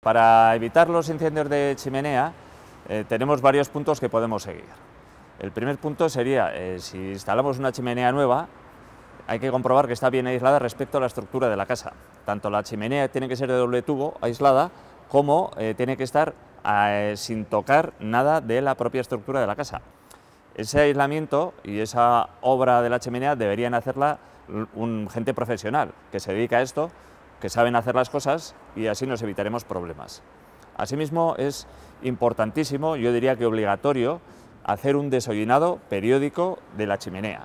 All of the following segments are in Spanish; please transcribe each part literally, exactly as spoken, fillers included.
Para evitar los incendios de chimenea eh, tenemos varios puntos que podemos seguir. El primer punto sería, eh, si instalamos una chimenea nueva, hay que comprobar que está bien aislada respecto a la estructura de la casa. Tanto la chimenea tiene que ser de doble tubo, aislada, como eh, tiene que estar eh, sin tocar nada de la propia estructura de la casa. Ese aislamiento y esa obra de la chimenea deberían hacerla un gente profesional que se dedica a esto, que saben hacer las cosas, y así nos evitaremos problemas. Asimismo, es importantísimo, yo diría que obligatorio, hacer un deshollonado periódico de la chimenea.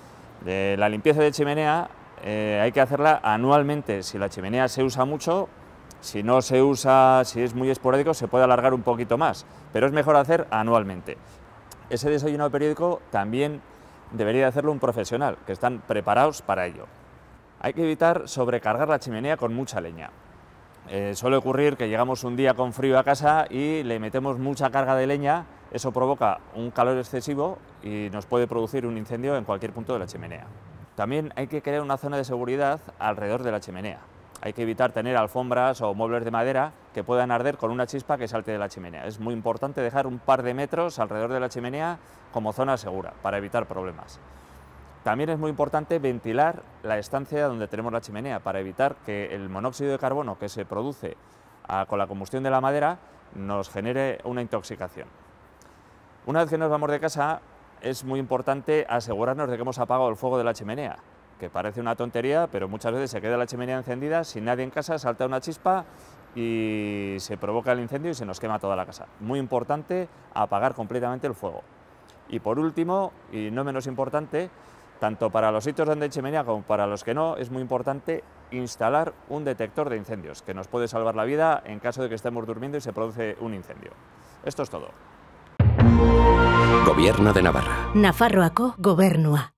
De la limpieza de chimenea eh, hay que hacerla anualmente. Si la chimenea se usa mucho, si no se usa, si es muy esporádico, se puede alargar un poquito más, pero es mejor hacer anualmente. Ese deshollonado periódico también debería hacerlo un profesional, que están preparados para ello. Hay que evitar sobrecargar la chimenea con mucha leña. Eh, suele ocurrir que llegamos un día con frío a casa y le metemos mucha carga de leña, eso provoca un calor excesivo y nos puede producir un incendio en cualquier punto de la chimenea. También hay que crear una zona de seguridad alrededor de la chimenea. Hay que evitar tener alfombras o muebles de madera que puedan arder con una chispa que salte de la chimenea. Es muy importante dejar un par de metros alrededor de la chimenea como zona segura para evitar problemas. También es muy importante ventilar la estancia donde tenemos la chimenea para evitar que el monóxido de carbono que se produce a, con la combustión de la madera nos genere una intoxicación. Una vez que nos vamos de casa, es muy importante asegurarnos de que hemos apagado el fuego de la chimenea, que parece una tontería, pero muchas veces se queda la chimenea encendida, sin nadie en casa, salta una chispa y se provoca el incendio y se nos quema toda la casa. Muy importante apagar completamente el fuego. Y por último, y no menos importante, tanto para los sitios donde hay chimenea como para los que no, es muy importante instalar un detector de incendios, que nos puede salvar la vida en caso de que estemos durmiendo y se produce un incendio. Esto es todo. Gobierno de Navarra. Nafarroako Gobernua.